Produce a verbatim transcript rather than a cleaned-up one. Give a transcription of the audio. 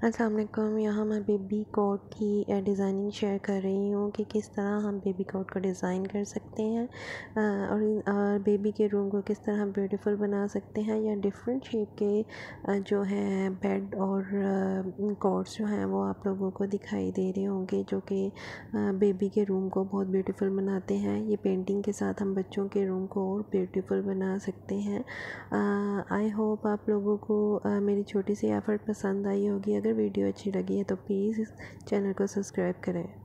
अस्सलाम वालेकुम। यहाँ मैं बेबी कोट की डिज़ाइनिंग शेयर कर रही हूँ कि किस तरह हम बेबी कोट को डिज़ाइन कर सकते हैं और बेबी के रूम को किस तरह हम ब्यूटीफुल बना सकते हैं, या डिफरेंट शेप के जो है बेड और कोट्स जो हैं वो आप लोगों को दिखाई दे रहे होंगे, जो कि बेबी के रूम को बहुत ब्यूटीफुल बनाते हैं। ये पेंटिंग के साथ हम बच्चों के रूम को और ब्यूटीफुल बना सकते हैं। आई होप आप लोगों को uh, मेरी छोटी सी एफ़र्ट पसंद आई होगी। अगर वीडियो अच्छी लगी है तो प्लीज़ इस चैनल को सब्सक्राइब करें।